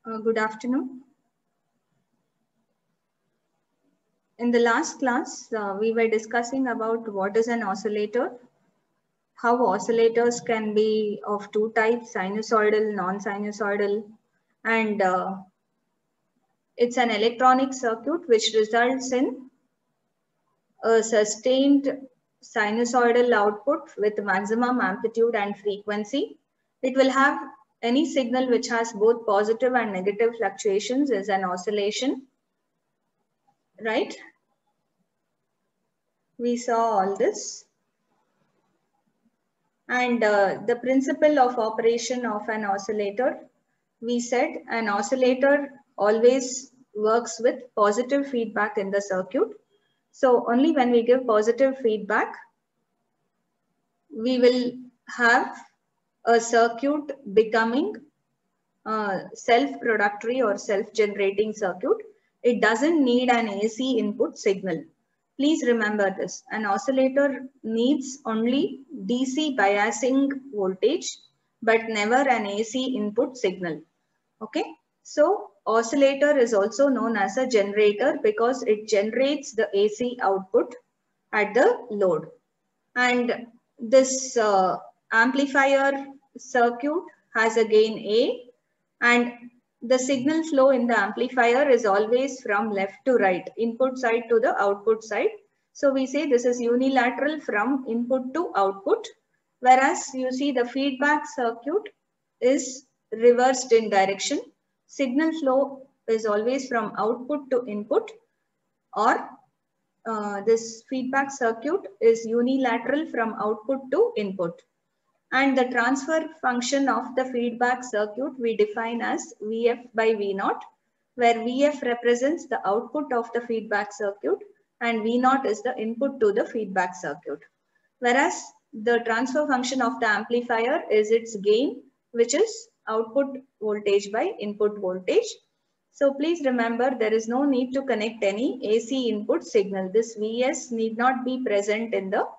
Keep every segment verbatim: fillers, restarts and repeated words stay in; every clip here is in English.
Uh, good afternoon. In the last class, uh, we were discussing about what is an oscillator, how oscillators can be of two types, sinusoidal, non-sinusoidal, and uh, it's an electronic circuit which results in a sustained sinusoidal output with maximum amplitude and frequency. It will have any signal which has both positive and negative fluctuations is an oscillation, right? We saw all this. And uh, the principle of operation of an oscillator, we said an oscillator always works with positive feedback in the circuit. So only when we give positive feedback, we will have a circuit becoming uh, self-productory or self-generating circuit. It doesn't need an A C input signal. Please remember this. An oscillator needs only D C biasing voltage, but never an A C input signal. Okay. So oscillator is also known as a generator because it generates the A C output at the load. And this uh, amplifier circuit has a gain A, and the signal flow in the amplifier is always from left to right, input side to the output side. So we say this is unilateral from input to output, whereas you see the feedback circuit is reversed in direction. Signal flow is always from output to input, or uh, this feedback circuit is unilateral from output to input. And the transfer function of the feedback circuit we define as V F by V naught, where V F represents the output of the feedback circuit and V naught is the input to the feedback circuit. Whereas the transfer function of the amplifier is its gain, which is output voltage by input voltage. So please remember, there is no need to connect any A C input signal. This V S need not be present in the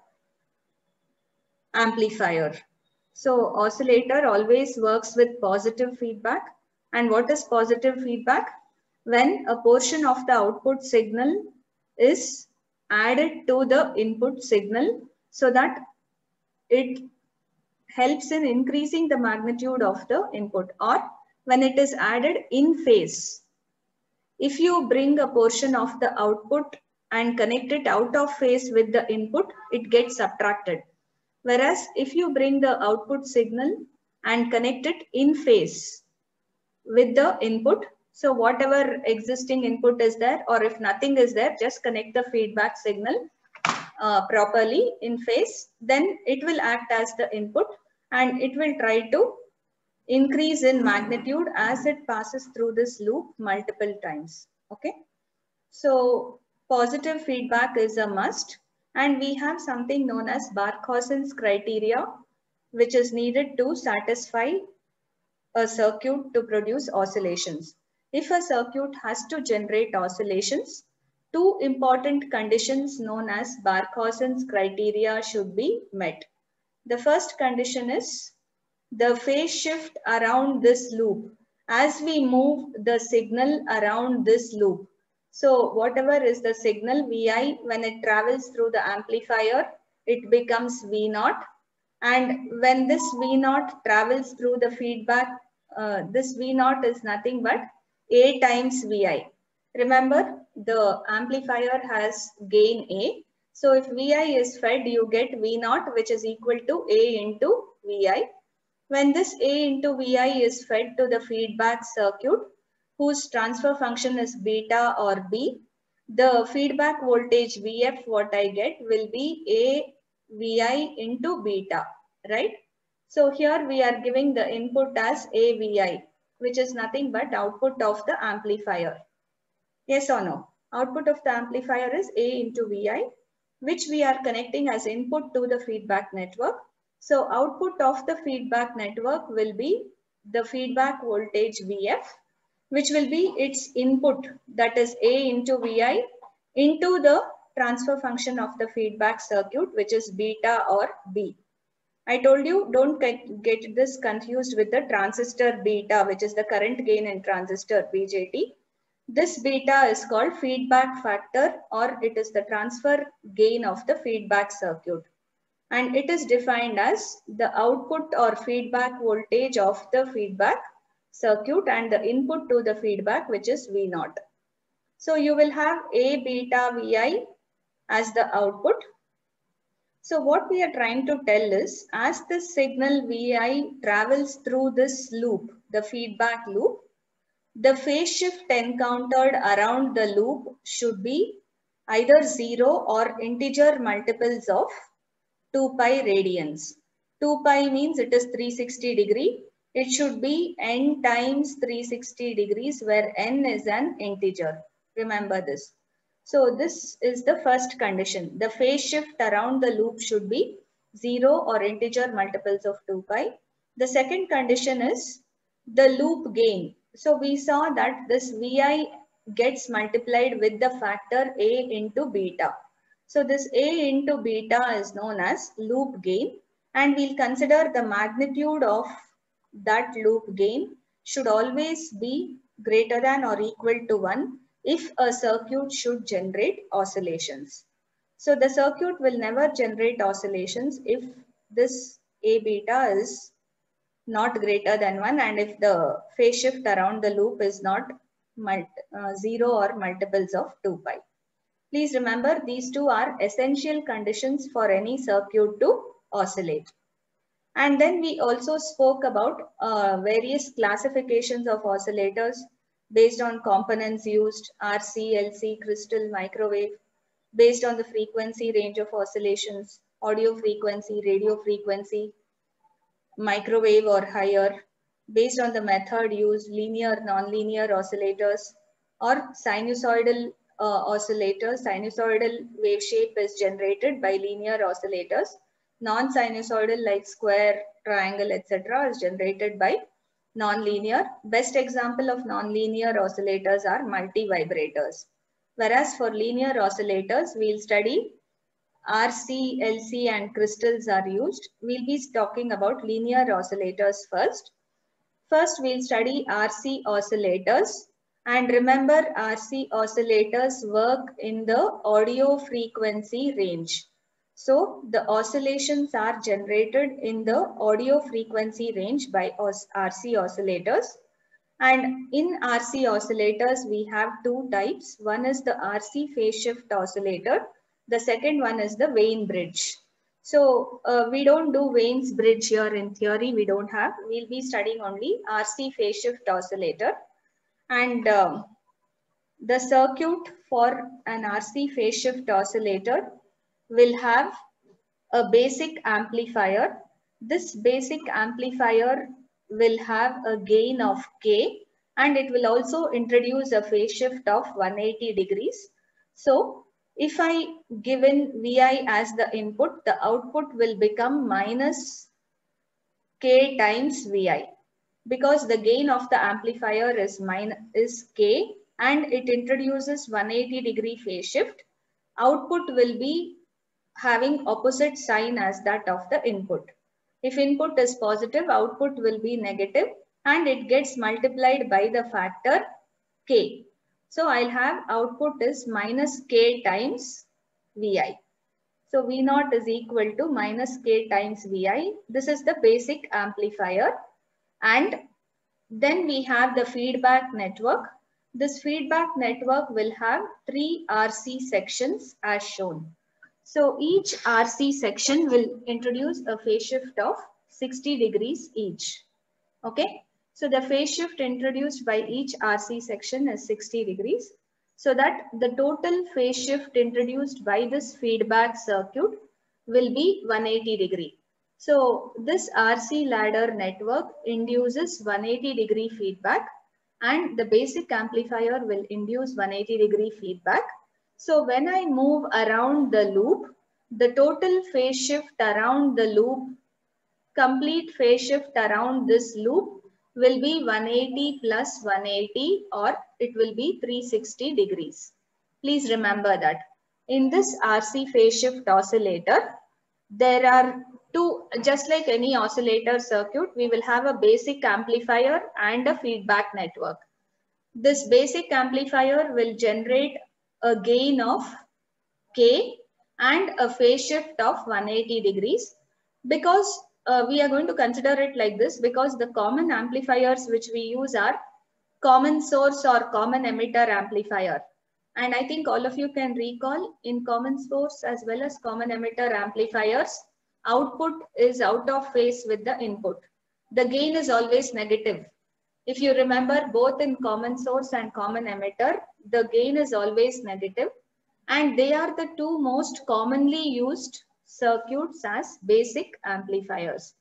amplifier. So oscillator always works with positive feedback. And what is positive feedback? When a portion of the output signal is added to the input signal so that it helps in increasing the magnitude of the input, or when it is added in phase. If you bring a portion of the output and connect it out of phase with the input, it gets subtracted. Whereas if you bring the output signal and connect it in phase with the input, so whatever existing input is there, or if nothing is there, just connect the feedback signal uh, properly in phase, then it will act as the input and it will try to increase in magnitude as it passes through this loop multiple times. Okay. So positive feedback is a must. And we have something known as Barkhusen's criteria, which is needed to satisfy a circuit to produce oscillations. If a circuit has to generate oscillations, two important conditions known as Barkhusen's criteria should be met. The first condition is the phase shift around this loop. As we move the signal around this loop, so whatever is the signal V I, when it travels through the amplifier, it becomes V naught. And when this V naught travels through the feedback, uh, this V naught is nothing but A times V I. Remember, the amplifier has gain A. So if V I is fed, you get V naught, which is equal to A into V I. When this A into V I is fed to the feedback circuit, whose transfer function is beta or B, the feedback voltage V F, what I get, will be A V I into beta, right? So here we are giving the input as A V I, which is nothing but output of the amplifier. Yes or no? Output of the amplifier is A into V I, which we are connecting as input to the feedback network. So output of the feedback network will be the feedback voltage V F, which will be its input, that is A into V I, into the transfer function of the feedback circuit, which is beta or B. I told you don't get, get this confused with the transistor beta, which is the current gain in transistor B J T. This beta is called feedback factor, or it is the transfer gain of the feedback circuit. And it is defined as the output or feedback voltage of the feedback circuit and the input to the feedback, which is V naught. So you will have A beta Vi as the output. So what we are trying to tell is, as the signal Vi travels through this loop, the feedback loop, the phase shift encountered around the loop should be either zero or integer multiples of two pi radians. two pi means it is three hundred sixty degree. It should be n times three hundred sixty degrees, where n is an integer. Remember this. So this is the first condition. The phase shift around the loop should be zero or integer multiples of two pi. The second condition is the loop gain. So we saw that this Vi gets multiplied with the factor A into beta. So this A into beta is known as loop gain, and we'll consider the magnitude of that loop gain should always be greater than or equal to one if a circuit should generate oscillations. So the circuit will never generate oscillations if this A beta is not greater than one and if the phase shift around the loop is not uh, zero or multiples of two pi. Please remember, these two are essential conditions for any circuit to oscillate. And then we also spoke about uh, various classifications of oscillators based on components used, R C, L C, crystal, microwave, based on the frequency range of oscillations, audio frequency, radio frequency, microwave or higher, based on the method used, linear, non-linear oscillators, or sinusoidal uh, oscillators. Sinusoidal wave shape is generated by linear oscillators. Non-sinusoidal like square, triangle, et cetera is generated by non-linear. Best example of non-linear oscillators are multivibrators. Whereas for linear oscillators, we'll study R C, L C and crystals are used. We'll be talking about linear oscillators first. First, we'll study R C oscillators. And remember, R C oscillators work in the audio frequency range. So the oscillations are generated in the audio frequency range by R C oscillators. And in R C oscillators, we have two types. One is the R C phase shift oscillator. The second one is the Wien bridge. So uh, we don't do Wien's bridge here in theory. We don't have. We'll be studying only R C phase shift oscillator. And um, the circuit for an R C phase shift oscillator will have a basic amplifier. This basic amplifier will have a gain of K, and it will also introduce a phase shift of one hundred eighty degrees. So if I given Vi as the input, the output will become minus K times Vi, because the gain of the amplifier is, minus, is K and it introduces one hundred eighty degree phase shift. Output will be having opposite sign as that of the input. If input is positive, output will be negative and it gets multiplied by the factor K. So I'll have output is minus K times Vi. So V naught is equal to minus K times Vi. This is the basic amplifier. And then we have the feedback network. This feedback network will have three R C sections as shown. So each R C section will introduce a phase shift of sixty degrees each. Okay. So the phase shift introduced by each R C section is sixty degrees. So that the total phase shift introduced by this feedback circuit will be one hundred eighty degree. So this R C ladder network induces one hundred eighty degree feedback, and the basic amplifier will induce one hundred eighty degree feedback. So when I move around the loop, the total phase shift around the loop, complete phase shift around this loop will be one hundred eighty plus one hundred eighty, or it will be three hundred sixty degrees. Please remember that. In this R C phase shift oscillator, there are To, just like any oscillator circuit, we will have a basic amplifier and a feedback network. This basic amplifier will generate a gain of K and a phase shift of one hundred eighty degrees, because uh, we are going to consider it like this, because the common amplifiers which we use are common source or common emitter amplifier. And I think all of you can recall, in common source as well as common emitter amplifiers, output is out of phase with the input. The gain is always negative. If you remember, both in common source and common emitter, the gain is always negative, and they are the two most commonly used circuits as basic amplifiers.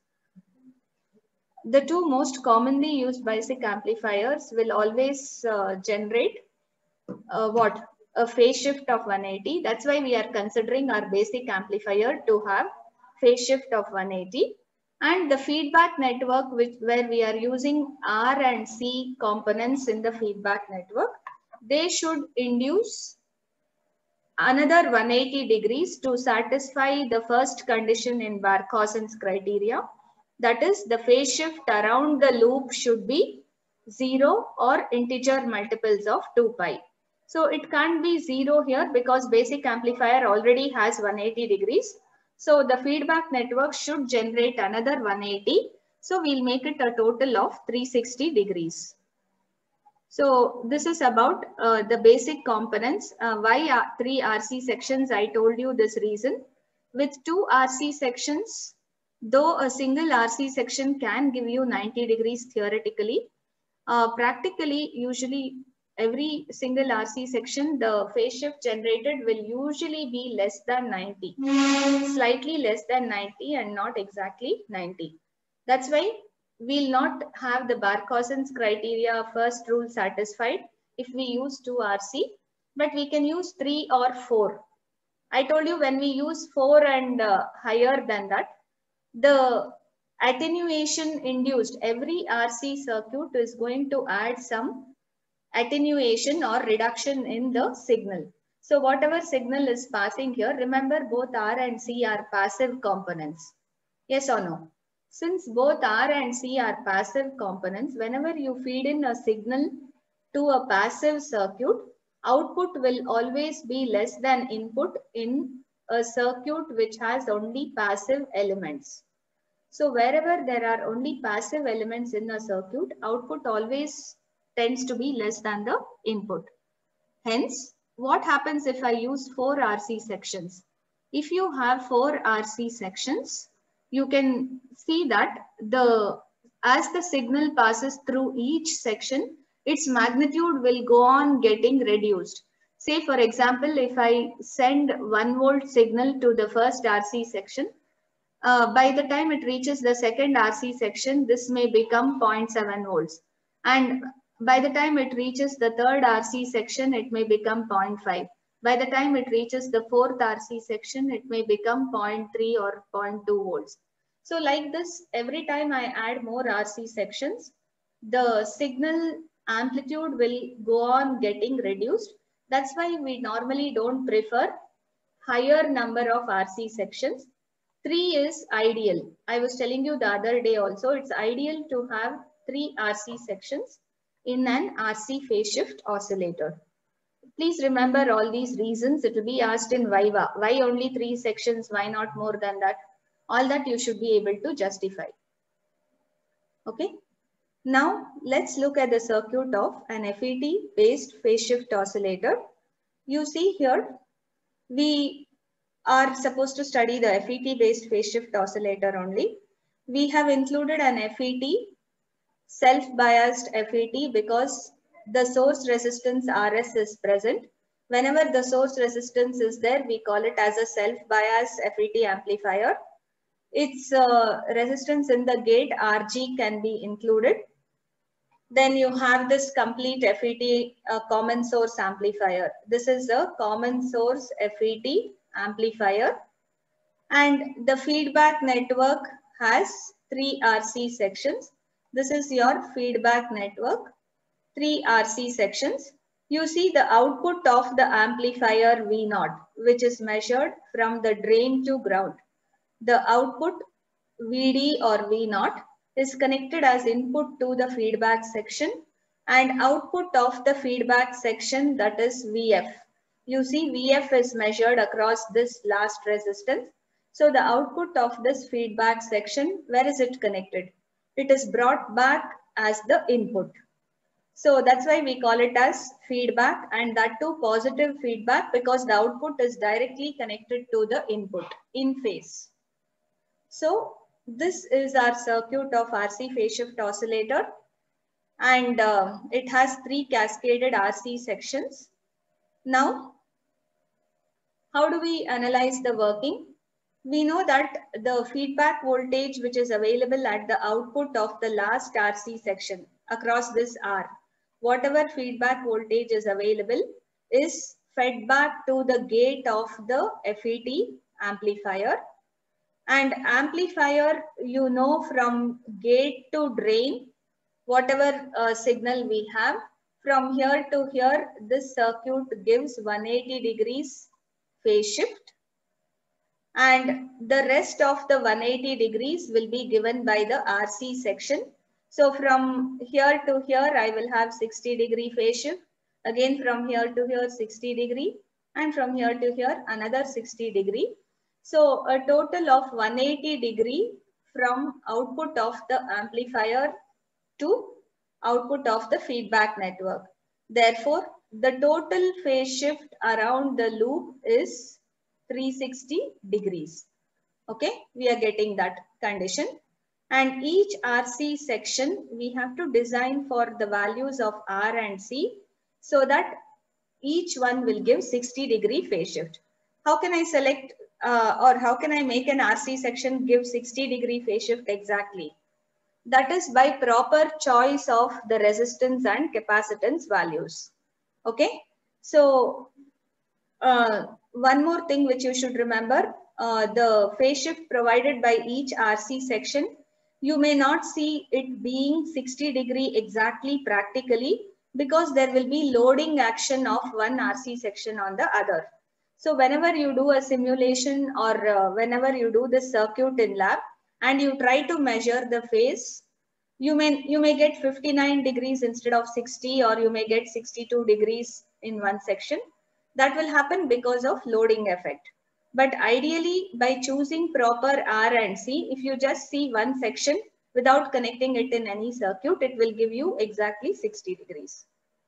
The two most commonly used basic amplifiers will always uh, generate uh, what? A phase shift of one hundred eighty. That's why we are considering our basic amplifier to have phase shift of one hundred eighty. And the feedback network, which where we are using R and C components in the feedback network, they should induce another one hundred eighty degrees to satisfy the first condition in Barkhusen's criteria. That is, the phase shift around the loop should be zero or integer multiples of two pi. So it can't be zero here because basic amplifier already has one hundred eighty degrees. So the feedback network should generate another one hundred eighty. So we'll make it a total of three hundred sixty degrees. So this is about uh, the basic components. Uh, why are three R C sections? I told you this reason. With two R C sections, though a single R C section can give you ninety degrees theoretically, uh, practically, usually every single R C section, the phase shift generated will usually be less than ninety, slightly less than ninety and not exactly ninety. That's why we'll not have the Barkhusen's criteria first rule satisfied if we use two R C, but we can use three or four. I told you when we use four and uh, higher than that, the attenuation induced, every R C circuit is going to add some attenuation or reduction in the signal. So whatever signal is passing here, remember both R and C are passive components. Yes or no? Since both R and C are passive components, whenever you feed in a signal to a passive circuit, output will always be less than input in a circuit which has only passive elements. So wherever there are only passive elements in a circuit, output always tends to be less than the input. Hence, what happens if I use four R C sections? If you have four R C sections, you can see that the as the signal passes through each section, its magnitude will go on getting reduced. Say for example, if I send one volt signal to the first R C section, uh, by the time it reaches the second R C section, this may become zero point seven volts. And by the time it reaches the third R C section, it may become zero point five. By the time it reaches the fourth R C section, it may become zero point three or zero point two volts. So like this, every time I add more R C sections, the signal amplitude will go on getting reduced. That's why we normally don't prefer higher number of R C sections. Three is ideal. I was telling you the other day also, it's ideal to have three R C sections in an R C phase shift oscillator. Please remember all these reasons. It will be asked in Viva. Why only three sections? Why not more than that? All that you should be able to justify. Okay. Now let's look at the circuit of an F E T based phase shift oscillator. You see here, we are supposed to study the F E T based phase shift oscillator only. We have included an F E T, self-biased F E T, because the source resistance R S is present. Whenever the source resistance is there, we call it as a self-biased F E T amplifier. Its uh, resistance in the gate R G can be included. Then you have this complete F E T uh, common source amplifier. This is a common source F E T amplifier, and the feedback network has three R C sections. This is your feedback network, three R C sections. You see the output of the amplifier V zero, which is measured from the drain to ground. The output V D or V naught is connected as input to the feedback section, and output of the feedback section, that is V F. You see V F is measured across this last resistance. So the output of this feedback section, where is it connected? It is brought back as the input. So that's why we call it as feedback, and that too positive feedback because the output is directly connected to the input in phase. So this is our circuit of R C phase shift oscillator, and uh, it has three cascaded R C sections. Now, how do we analyze the working? We know that the feedback voltage which is available at the output of the last R C section across this R, whatever feedback voltage is available is fed back to the gate of the F E T amplifier. And amplifier, you know, from gate to drain, whatever uh, signal we have, from here to here, this circuit gives one hundred eighty degrees phase shift. And the rest of the one hundred eighty degrees will be given by the R C section. So from here to here, I will have sixty degree phase shift. Again, from here to here, sixty degree. And from here to here, another sixty degree. So a total of one hundred eighty degree from output of the amplifier to output of the feedback network. Therefore, the total phase shift around the loop is three hundred sixty degrees. Okay, we are getting that condition. And each R C section, we have to design for the values of R and C so that each one will give sixty degree phase shift. How can I select uh, or how can I make an R C section give sixty degree phase shift exactly? That is by proper choice of the resistance and capacitance values. Okay, so uh, one more thing which you should remember, uh, the phase shift provided by each R C section, you may not see it being sixty degree exactly practically because there will be loading action of one R C section on the other. So whenever you do a simulation or uh, whenever you do this circuit in lab and you try to measure the phase, you may, you may get fifty-nine degrees instead of sixty, or you may get sixty-two degrees in one section. That will happen because of loading effect. But ideally, by choosing proper R and C, if you just see one section without connecting it in any circuit, it will give you exactly sixty degrees.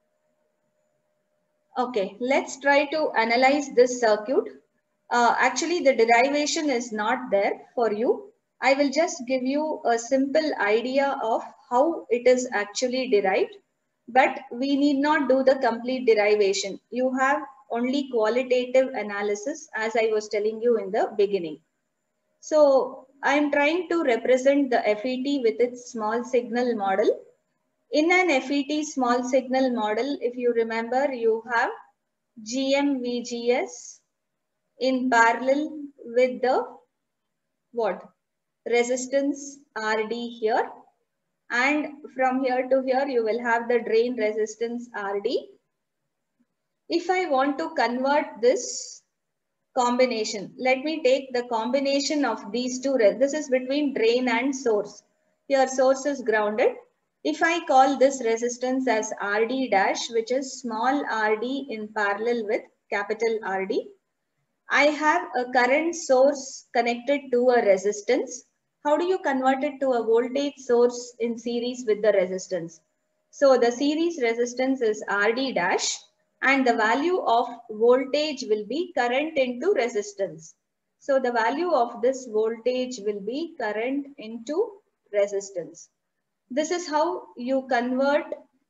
Okay, let's try to analyze this circuit. Uh, actually, the derivation is not there for you. I will just give you a simple idea of how it is actually derived, but we need not do the complete derivation. You have only qualitative analysis, as I was telling you in the beginning. So I'm trying to represent the F E T with its small signal model. In an F E T small signal model, if you remember, you have G M V G S in parallel with the what? Resistance R D here. And from here to here, you will have the drain resistance R D. If I want to convert this combination, let me take the combination of these two. This is between drain and source. Here source is grounded. If I call this resistance as R D dash, which is small r d in parallel with capital R D, I have a current source connected to a resistance. How do you convert it to a voltage source in series with the resistance? So the series resistance is R D dash, and the value of voltage will be current into resistance. So the value of this voltage will be current into resistance. This is how you convert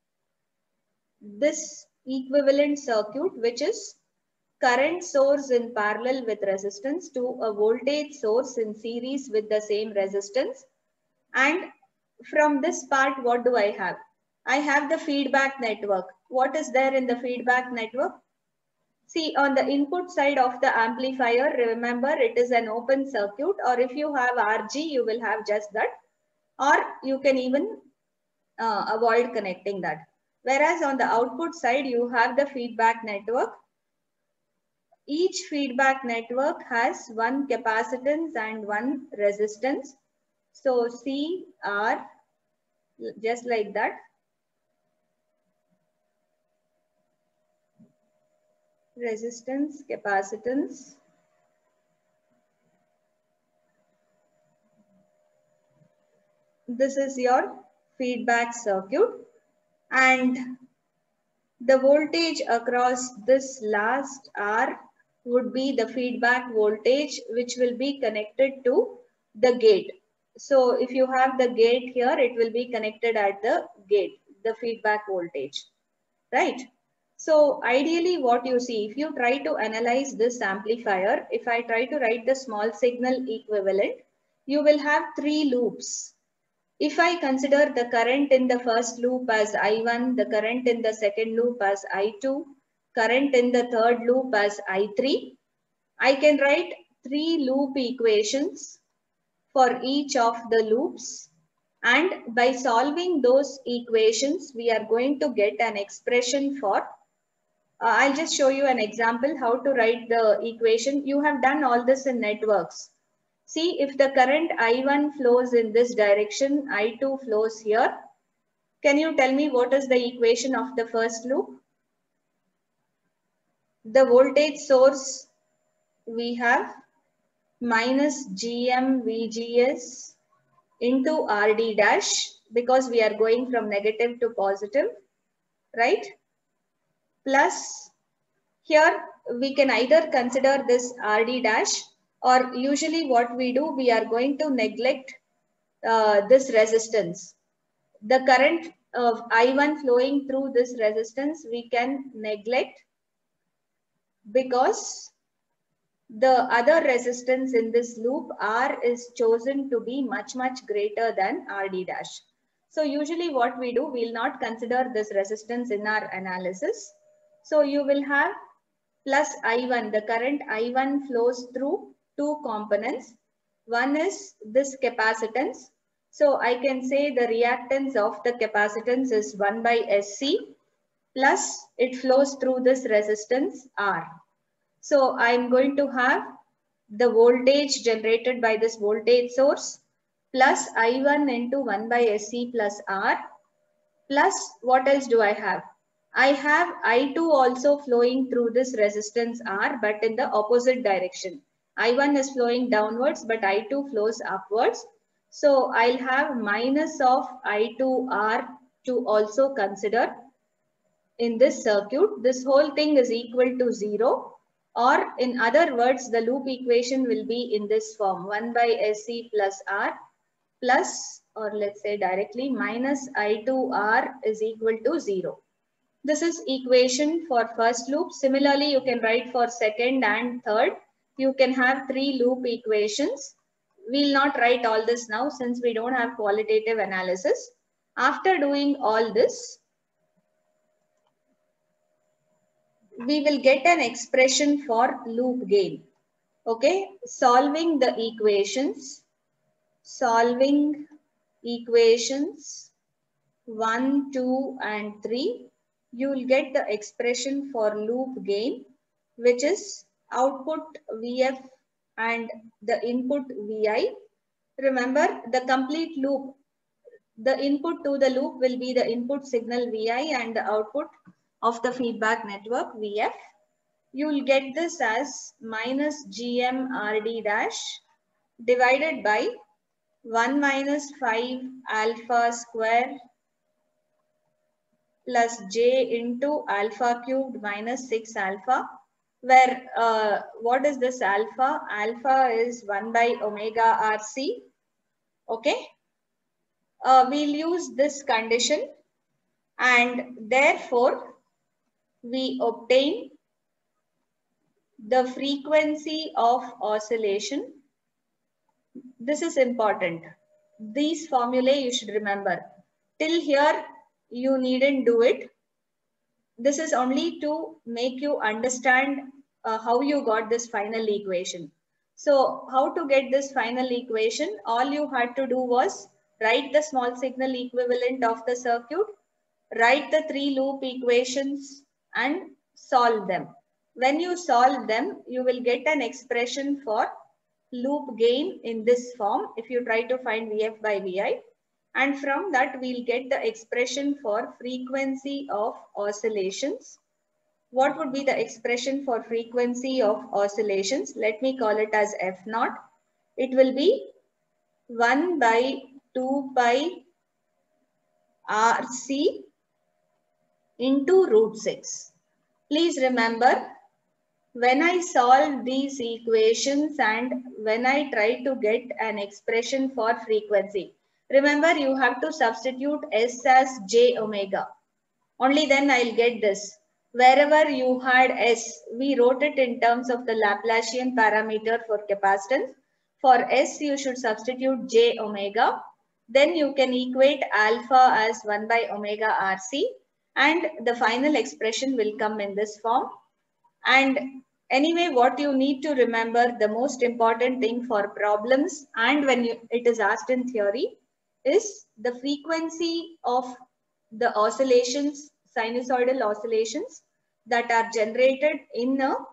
this equivalent circuit, which is current source in parallel with resistance, to a voltage source in series with the same resistance. And from this part, what do I have? I have the feedback network. What is there in the feedback network? See, on the input side of the amplifier, remember it is an open circuit, or if you have R G, you will have just that, or you can even uh, avoid connecting that. Whereas on the output side, you have the feedback network. Each feedback network has one capacitance and one resistance. So C, R, just like that. Resistance, capacitance. This is your feedback circuit, and the voltage across this last R would be the feedback voltage, which will be connected to the gate. So if you have the gate here, it will be connected at the gate, the feedback voltage, right? So ideally what you see, if you try to analyze this amplifier, if I try to write the small signal equivalent, you will have three loops. If I consider the current in the first loop as I one, the current in the second loop as I two, current in the third loop as I three, I can write three loop equations for each of the loops. And by solving those equations, we are going to get an expression for, uh, I'll just show you an example how to write the equation. You have done all this in networks. See, if the current I one flows in this direction, I two flows here. Can you tell me what is the equation of the first loop? The voltage source we have minus G M V G S into R D dash, because we are going from negative to positive, right? Plus, here we can either consider this R D dash, or usually what we do, we are going to neglect uh, this resistance. The current of I one flowing through this resistance, we can neglect, because the other resistance in this loop, R, is chosen to be much, much greater than R D dash. So usually what we do, we will not consider this resistance in our analysis. So you will have plus I one, the current I one flows through two components. One is this capacitance. So I can say the reactance of the capacitance is one by S C, plus it flows through this resistance R. So I'm going to have the voltage generated by this voltage source plus I one into one by S C plus R, plus what else do I have? I have I two also flowing through this resistance R, but in the opposite direction. I one is flowing downwards, but I two flows upwards. So I'll have minus of I two R to also consider in this circuit. This whole thing is equal to zero, or in other words, the loop equation will be in this form: one by S C plus R plus, or let's say directly, minus I two R is equal to zero. This is equation for first loop. Similarly, you can write for second and third. You can have three loop equations. We'll not write all this now since we don't have qualitative analysis. After doing all this, we will get an expression for loop gain. Okay, solving the equations, solving equations one, two, and three, you will get the expression for loop gain, which is output V F and the input V I. Remember, the complete loop, the input to the loop will be the input signal V I and the output of the feedback network V F. You will get this as minus G M R D dash divided by one minus five alpha square plus j into alpha cubed minus six alpha, where uh, what is this alpha? Alpha is one by omega R C. Okay. Uh, we'll use this condition, and therefore we obtain the frequency of oscillation. This is important. These formulae you should remember. Till here, you needn't do it. This is only to make you understand uh, how you got this final equation. So how to get this final equation? All you had to do was write the small signal equivalent of the circuit, write the three loop equations and solve them. When you solve them, you will get an expression for loop gain in this form if you try to find V F by V I. And from that, we'll get the expression for frequency of oscillations. What would be the expression for frequency of oscillations? Let me call it as F naught. It will be one by two pi R C into root six. Please remember, when I solve these equations and when I try to get an expression for frequency, remember you have to substitute S as j omega. Only then I'll get this. Wherever you had S, we wrote it in terms of the Laplacian parameter for capacitance. For S, you should substitute j omega. Then you can equate alpha as one by omega R C. And the final expression will come in this form. And anyway, what you need to remember, the most important thing for problems and when you, it is asked in theory, is the frequency of the oscillations, sinusoidal oscillations that are generated in a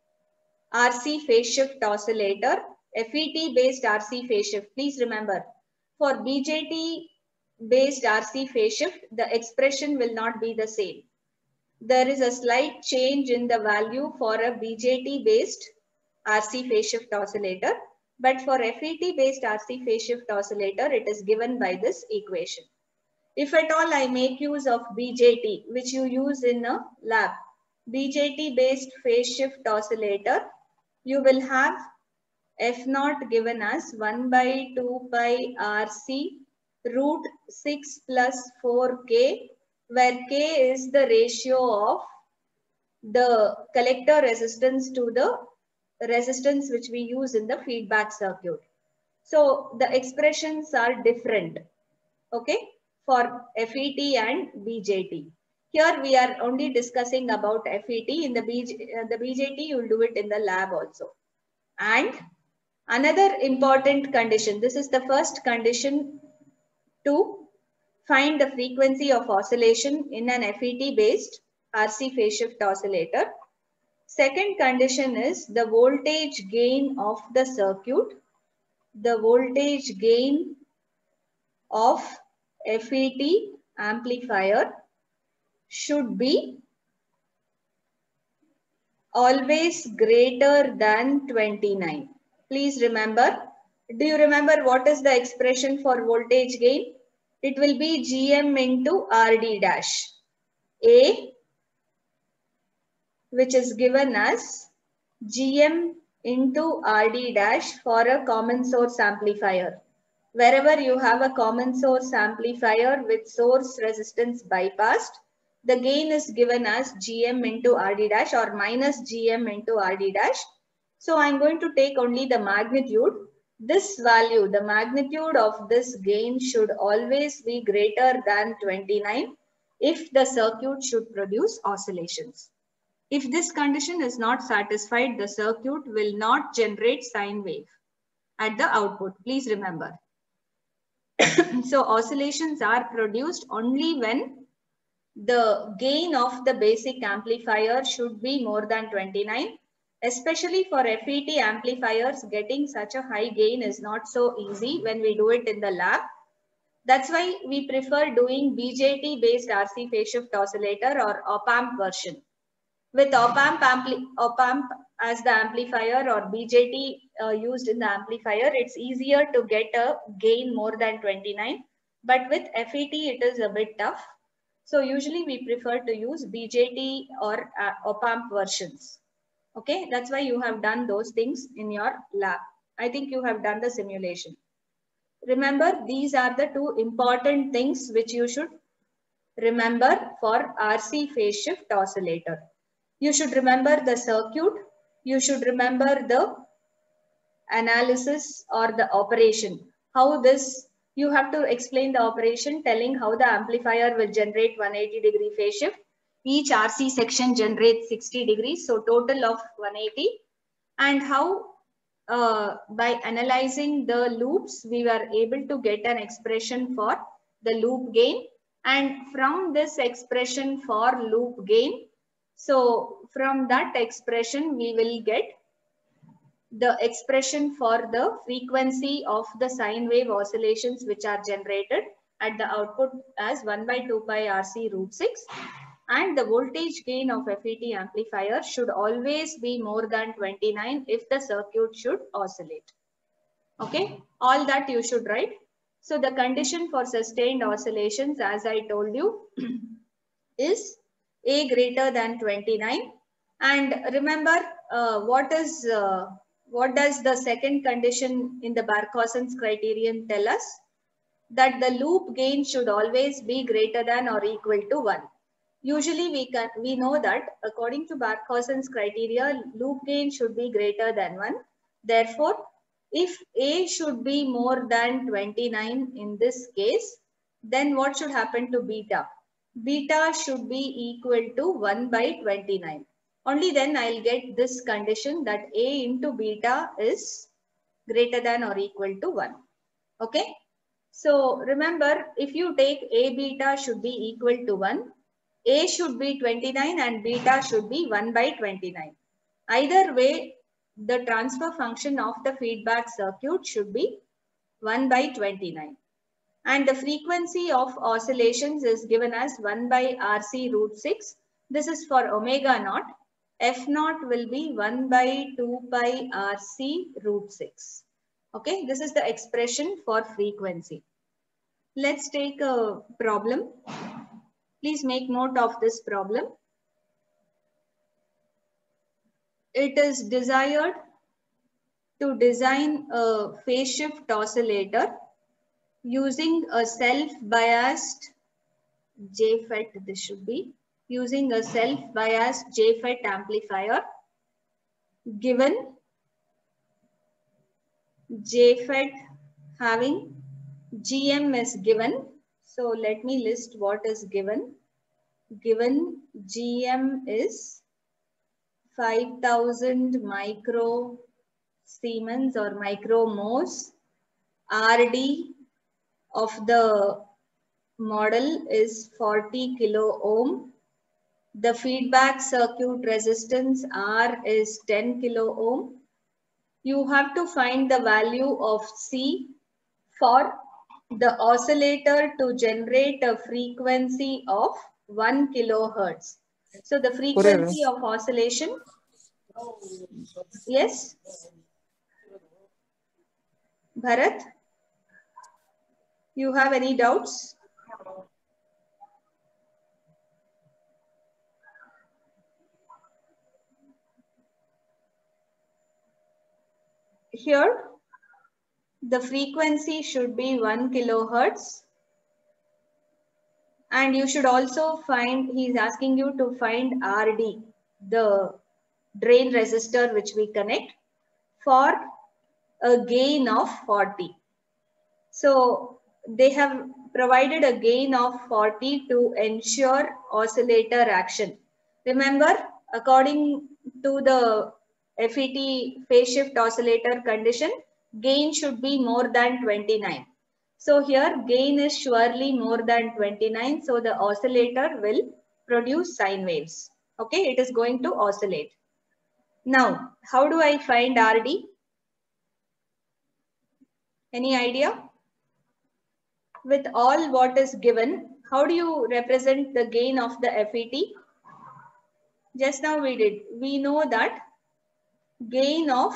R C phase shift oscillator, F E T based R C phase shift. Please remember, for B J T based R C phase shift, the expression will not be the same. There is a slight change in the value for a B J T based R C phase shift oscillator, but for F E T based R C phase shift oscillator, it is given by this equation. If at all I make use of B J T, which you use in a lab, B J T based phase shift oscillator, you will have F naught given as one by two pi R C root six plus four K, where K is the ratio of the collector resistance to the resistance which we use in the feedback circuit. So the expressions are different, okay, for F E T and B J T. Here we are only discussing about F E T. In the, B J, uh, the B J T, you will do it in the lab also. And another important condition, this is the first condition to find the frequency of oscillation in an F E T based R C phase shift oscillator. Second condition is the voltage gain of the circuit. The voltage gain of F E T amplifier should be always greater than twenty-nine. Please remember, do you remember what is the expression for voltage gain? It will be G M into R D dash. A, which is given as G M into R D dash for a common source amplifier. Wherever you have a common source amplifier with source resistance bypassed, the gain is given as G M into R D dash or minus G M into R D dash. So I'm going to take only the magnitude. This value, the magnitude of this gain should always be greater than twenty-nine if the circuit should produce oscillations. If this condition is not satisfied, the circuit will not generate sine wave at the output. Please remember. So oscillations are produced only when the gain of the basic amplifier should be more than twenty-nine. Especially for F E T amplifiers, getting such a high gain is not so easy when we do it in the lab. That's why we prefer doing B J T based R C phase shift oscillator or op-amp version. With op-amp, ampli op-amp as the amplifier or B J T uh, used in the amplifier, it's easier to get a gain more than twenty-nine. But with F E T, it is a bit tough. So usually we prefer to use B J T or uh, op-amp versions. Okay, that's why you have done those things in your lab. I think you have done the simulation. Remember, these are the two important things which you should remember for R C phase shift oscillator. You should remember the circuit. You should remember the analysis or the operation. How this, you have to explain the operation telling how the amplifier will generate one hundred eighty degree phase shift. Each R C section generates sixty degrees, so total of one hundred eighty. And how uh, by analyzing the loops, we were able to get an expression for the loop gain. And from this expression for loop gain, so from that expression, we will get the expression for the frequency of the sine wave oscillations which are generated at the output as one by two pi R C root six, and the voltage gain of F E T amplifier should always be more than twenty-nine if the circuit should oscillate. Okay, all that you should write. So the condition for sustained oscillations, as I told you, is A greater than twenty-nine. And remember, uh, what is uh, what does the second condition in the Barkhaussen's criterion tell us? That the loop gain should always be greater than or equal to one. Usually we can we know that according to Barkhaussen's criteria, loop gain should be greater than one. Therefore, if A should be more than twenty-nine in this case, then what should happen to beta? Beta should be equal to one by twenty-nine. Only then I'll get this condition that A into beta is greater than or equal to one. Okay. So remember, if you take A beta should be equal to one, A should be twenty-nine and beta should be one by twenty-nine. Either way, the transfer function of the feedback circuit should be one by twenty-nine. And the frequency of oscillations is given as one by R C root six. This is for omega naught. F naught will be one by two pi R C root six. Okay, this is the expression for frequency. Let's take a problem. Please make note of this problem. It is desired to design a phase shift oscillator using a self-biased J FET, this should be, using a self-biased J FET amplifier given J FET having G M is given. So let me list what is given. Given G M is five thousand micro Siemens or micromos. R D of the model is forty kilo ohm. The feedback circuit resistance R is ten kilo ohm. You have to find the value of C for the oscillator to generate a frequency of one kilohertz. So the frequency of oscillation, yes, Bharat, you have any doubts? Here, the frequency should be one kilohertz. And you should also find, he's asking you to find R D, the drain resistor which we connect, for a gain of forty. So they have provided a gain of forty to ensure oscillator action. Remember, according to the F E T phase shift oscillator condition, gain should be more than twenty-nine. So here gain is surely more than twenty-nine. So the oscillator will produce sine waves. Okay, it is going to oscillate. Now, how do I find R D? Any idea? With all what is given, how do you represent the gain of the F E T? Just now we did. We know that gain of,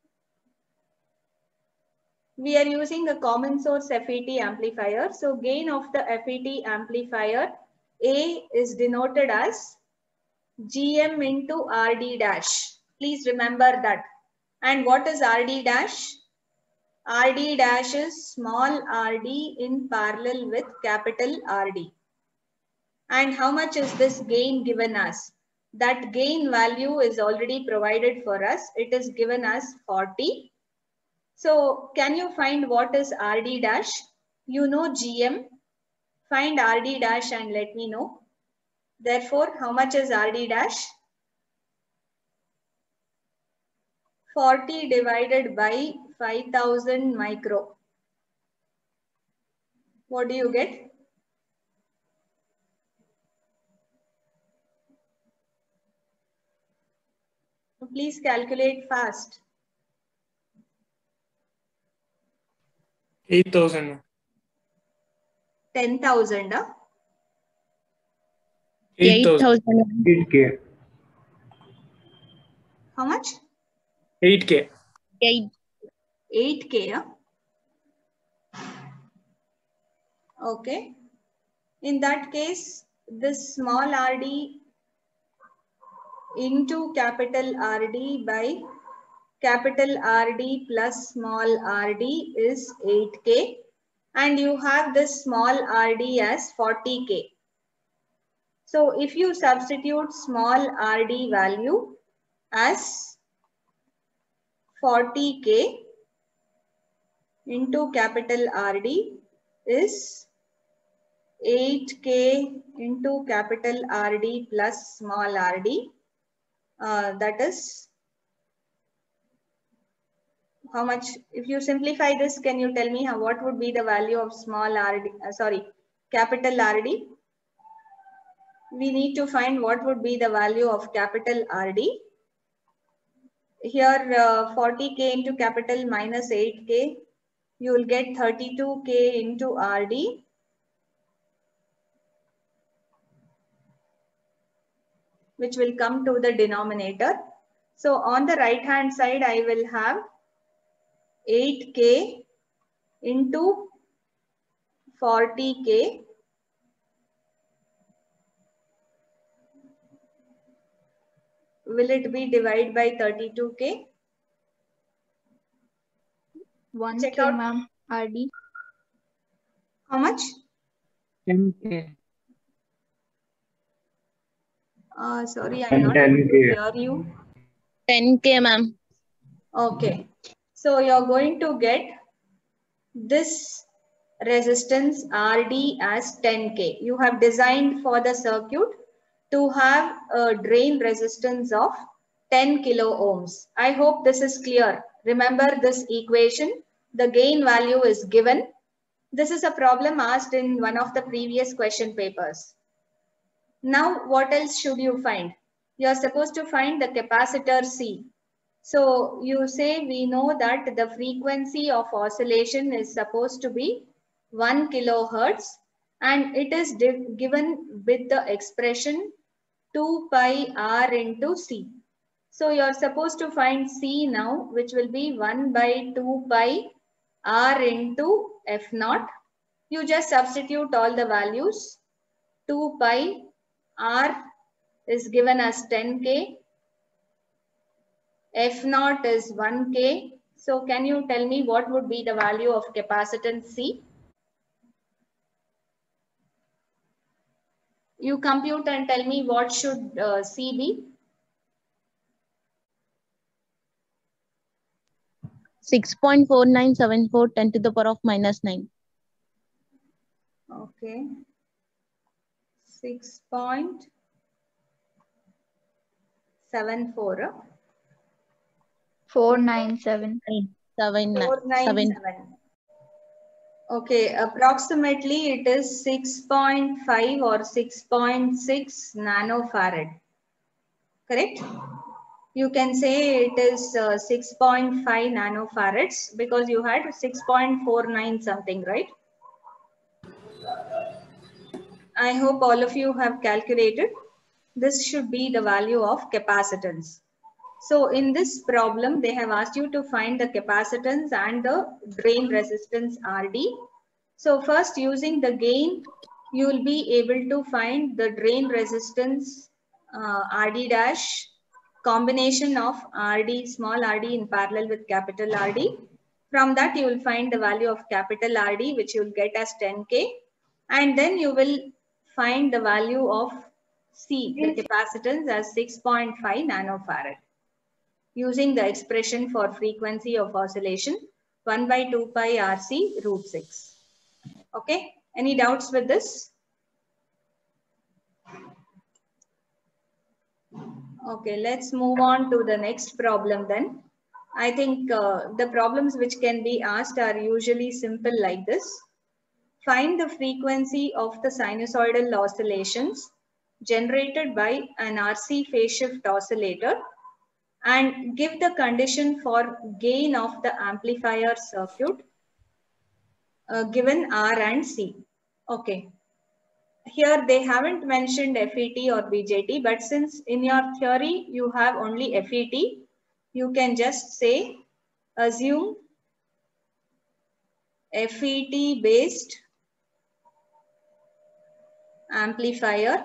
we are using a common source F E T amplifier. So gain of the F E T amplifier, A is denoted as G M into R D dash. Please remember that. And what is R D dash? R D dash is small r d in parallel with capital R D. And how much is this gain given as? That gain value is already provided for us. It is given as forty. So can you find what is R D dash? You know G M. Find R D dash and let me know. Therefore, how much is R D dash? forty divided by five thousand micro. What do you get? Please calculate fast. eight thousand. ten thousand. Huh? eight thousand. eight K. How much? eight K. eight. eight K. Huh? Okay. In that case, this small R D into capital R D by capital R D plus small R D is eight K. And you have this small R D as forty K. So if you substitute small R D value as forty K into capital R D is eight K into capital R D plus small R D. Uh, that is how much? If you simplify this, can you tell me how, what would be the value of small R D? Uh, sorry, capital R D. We need to find what would be the value of capital R D. Here uh, forty K into capital minus eight K, you will get thirty-two K into R D. Which will come to the denominator. So on the right hand side, I will have eight K into forty K. Will it be divided by thirty-two K? one Check K, out. ma'am, R D. How much? ten K. Uh, sorry, I'm not able to hear you. ten K, ma'am. Okay. So you're going to get this resistance R D as ten K. You have designed for the circuit to have a drain resistance of ten kilo ohms. I hope this is clear. Remember this equation. The gain value is given. This is a problem asked in one of the previous question papers. Now, what else should you find? You are supposed to find the capacitor C. So you say we know that the frequency of oscillation is supposed to be one kilohertz and it is given with the expression two pi r into C. So you are supposed to find C now, which will be one by two pi r into F naught. You just substitute all the values. two pi r is given as ten K. F naught is one K. So can you tell me what would be the value of capacitance C? You compute and tell me what should uh, C be? six point four nine seven four ten to the power of minus nine. Okay. six point seven four. four nine seven. Seven, four nine seven. seven. Okay, approximately it is six point five or six point six nanofarad. Correct? You can say it is uh, six point five nanofarads because you had six point four nine something, right? I hope all of you have calculated. This should be the value of capacitance. So in this problem, they have asked you to find the capacitance and the drain resistance R D. So first, using the gain, you will be able to find the drain resistance uh, R D dash, combination of R D, small R D in parallel with capital R D. From that, you will find the value of capital R D, which you will get as ten K. And then you will find the value of C, the capacitance, as six point five nanofarad. Using the expression for frequency of oscillation, one by two pi R C root six. Okay, any doubts with this? Okay, let's move on to the next problem then. I think uh, the problems which can be asked are usually simple like this. Find the frequency of the sinusoidal oscillations generated by an R C phase shift oscillator and give the condition for gain of the amplifier circuit uh, given R and C. Okay. Here they haven't mentioned F E T or B J T, but since in your theory you have only F E T, you can just say assume F E T based amplifier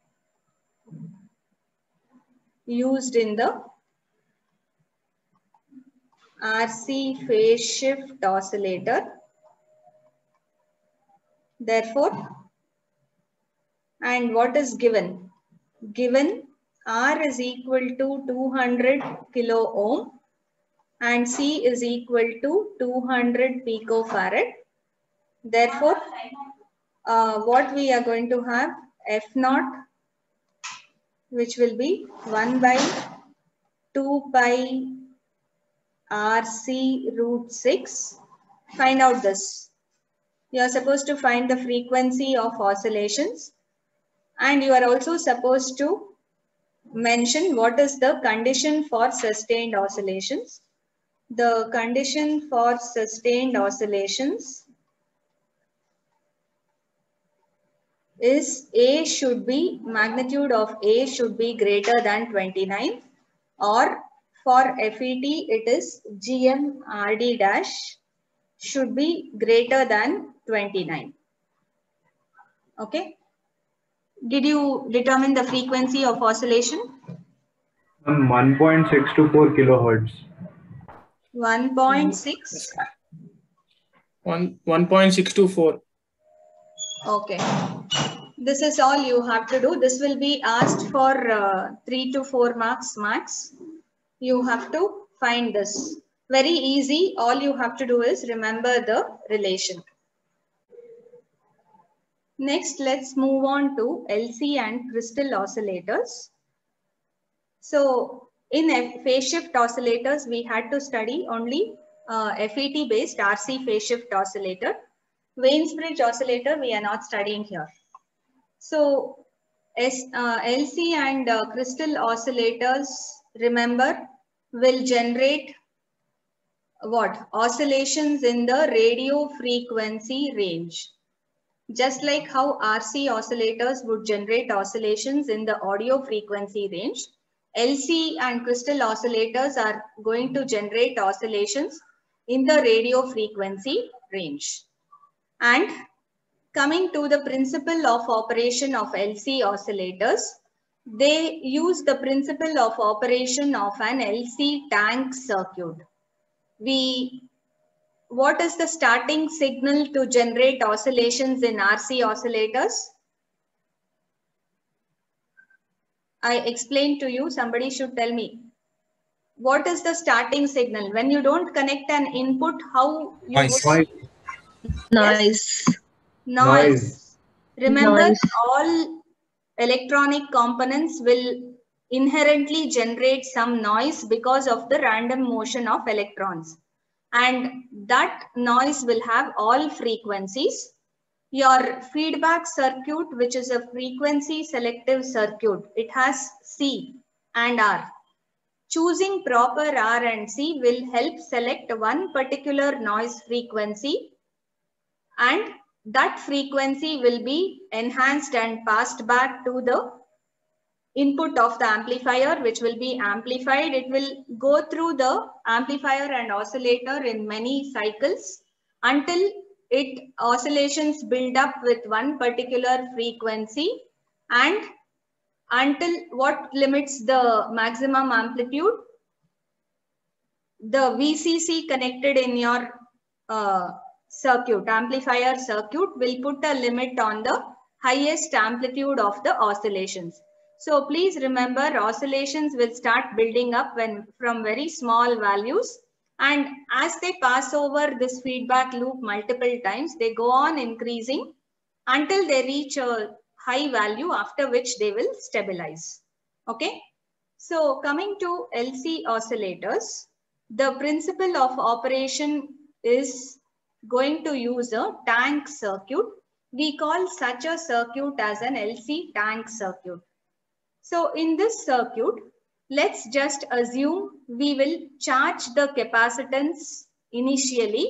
used in the R C phase shift oscillator. Therefore, and what is given? Given R is equal to two hundred kilo ohm and C is equal to two hundred picofarad. Therefore, uh, what we are going to have F naught, which will be one by two pi R C root six. Find out this. You are supposed to find the frequency of oscillations, and you are also supposed to mention what is the condition for sustained oscillations. The condition for sustained oscillations is A should be, magnitude of A should be greater than twenty-nine, or for F E T it is G M R D dash should be greater than twenty-nine. Okay. Did you determine the frequency of oscillation? Um, one point six two four kilohertz. one point six. One one point six two four. Okay. This is all you have to do. This will be asked for uh, three to four marks max. You have to find this. Very easy. All you have to do is remember the relation. Next, let's move on to L C and crystal oscillators. So in F phase shift oscillators, we had to study only uh, F E T based R C phase shift oscillator. Wainsbridge oscillator, we are not studying here. So S, uh, L C and uh, crystal oscillators, remember, will generate what? Oscillations in the radio frequency range. Just like how R C oscillators would generate oscillations in the audio frequency range, L C and crystal oscillators are going to generate oscillations in the radio frequency range. And coming to the principle of operation of L C oscillators, they use the principle of operation of an L C tank circuit. We, what is the starting signal to generate oscillations in R C oscillators? I explained to you, somebody should tell me. What is the starting signal? When you don't connect an input, how you Noise. would... Noise. Noise. Noise. Remember, Noise. all electronic components will inherently generate some noise because of the random motion of electrons. And that noise will have all frequencies. Your feedback circuit, which is a frequency selective circuit, it has C and R. Choosing proper R and C will help select one particular noise frequency, and that frequency will be enhanced and passed back to the input of the amplifier, which will be amplified. It will go through the amplifier and oscillator in many cycles until it oscillations build up with one particular frequency, and until what limits the maximum amplitude, the V C C connected in your uh, circuit, amplifier circuit, will put a limit on the highest amplitude of the oscillations. So please remember, oscillations will start building up when from very small values, and as they pass over this feedback loop multiple times, they go on increasing until they reach a high value, after which they will stabilize. Okay. So coming to L C oscillators, the principle of operation is going to use a tank circuit. We call such a circuit as an L C tank circuit. So in this circuit, let's just assume we will charge the capacitance initially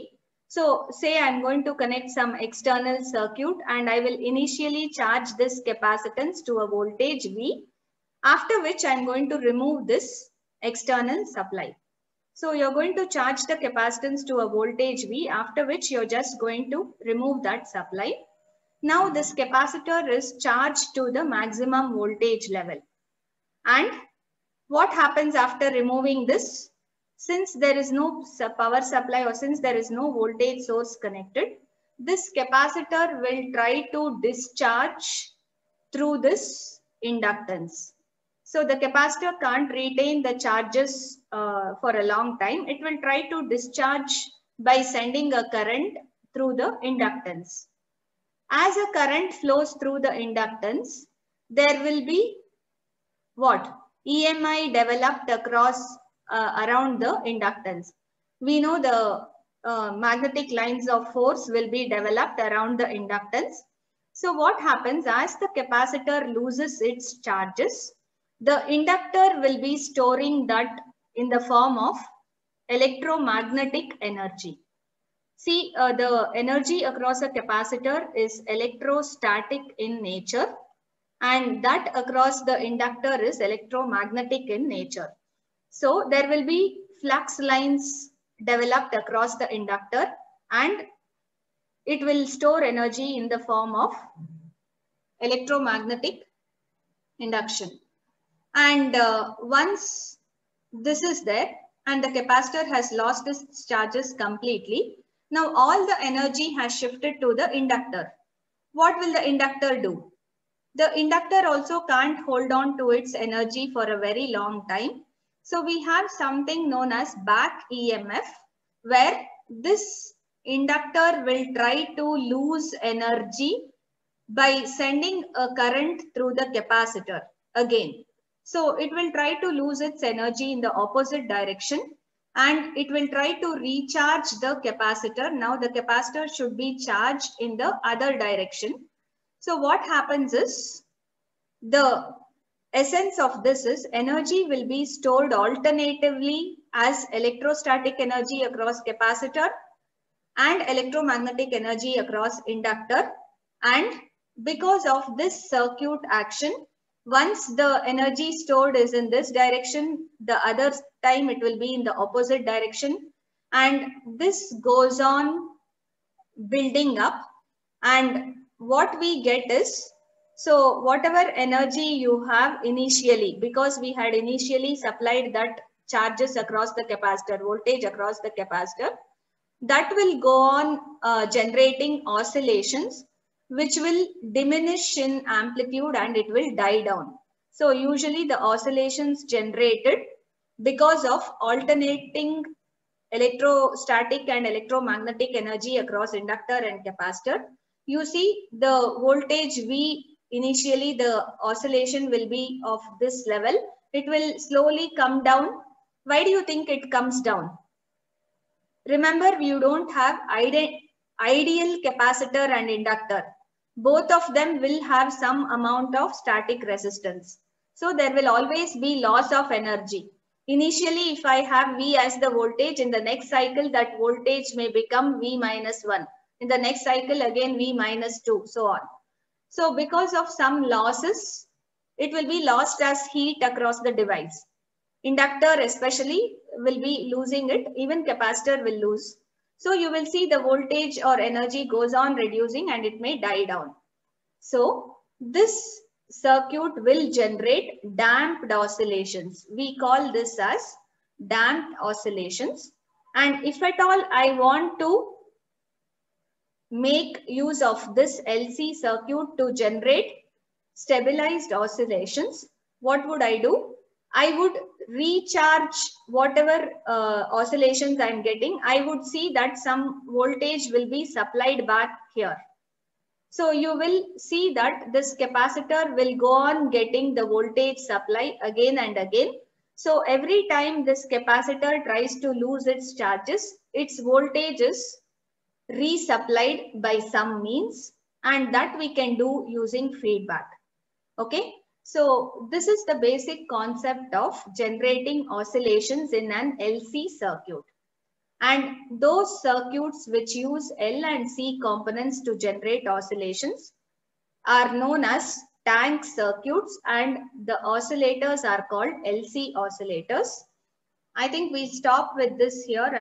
So say I'm going to connect some external circuit and I will initially charge this capacitance to a voltage V, after which I'm going to remove this external supply. So you're going to charge the capacitance to a voltage V, after which you're just going to remove that supply. Now this capacitor is charged to the maximum voltage level. And what happens after removing this? Since there is no power supply or since there is no voltage source connected, this capacitor will try to discharge through this inductance. So the capacitor can't retain the charges uh, for a long time. It will try to discharge by sending a current through the inductance. As a current flows through the inductance, there will be what? E M I developed across uh, around the inductance. We know the uh, magnetic lines of force will be developed around the inductance. So what happens as the capacitor loses its charges, the inductor will be storing that in the form of electromagnetic energy. See, uh, the energy across a capacitor is electrostatic in nature, and that across the inductor is electromagnetic in nature. So there will be flux lines developed across the inductor and it will store energy in the form of electromagnetic induction. And uh, once this is there and the capacitor has lost its charges completely, now all the energy has shifted to the inductor. What will the inductor do? The inductor also can't hold on to its energy for a very long time. So we have something known as back E M F, where this inductor will try to lose energy by sending a current through the capacitor again. So it will try to lose its energy in the opposite direction and it will try to recharge the capacitor. Now the capacitor should be charged in the other direction. So what happens is, the essence of this is energy will be stored alternatively as electrostatic energy across capacitor and electromagnetic energy across inductor. And because of this circuit action, once the energy stored is in this direction, the other time it will be in the opposite direction. And this goes on building up. And what we get is, so whatever energy you have initially, because we had initially supplied that charges across the capacitor, voltage across the capacitor, that will go on uh, generating oscillations, which will diminish in amplitude and it will die down. So usually the oscillations generated because of alternating electrostatic and electromagnetic energy across inductor and capacitor. You see the voltage V, initially the oscillation will be of this level. It will slowly come down. Why do you think it comes down? Remember, you don't have ide ideal capacitor and inductor. Both of them will have some amount of static resistance. So there will always be loss of energy. Initially, if I have V as the voltage, in the next cycle, that voltage may become V minus one. In the next cycle, again V minus two, so on. So because of some losses, it will be lost as heat across the device. Inductor especially will be losing it, even capacitor will lose. So you will see the voltage or energy goes on reducing and it may die down. So this circuit will generate damped oscillations. We call this as damped oscillations. And if at all I want to make use of this L C circuit to generate stabilized oscillations, what would I do? I would recharge whatever uh, oscillations I'm getting. I would see that some voltage will be supplied back here. So you will see that this capacitor will go on getting the voltage supply again and again. So every time this capacitor tries to lose its charges, its voltage is resupplied by some means, and that we can do using feedback. Okay. So this is the basic concept of generating oscillations in an L C circuit. And those circuits which use L and C components to generate oscillations are known as tank circuits, and the oscillators are called L C oscillators. I think we stop with this here.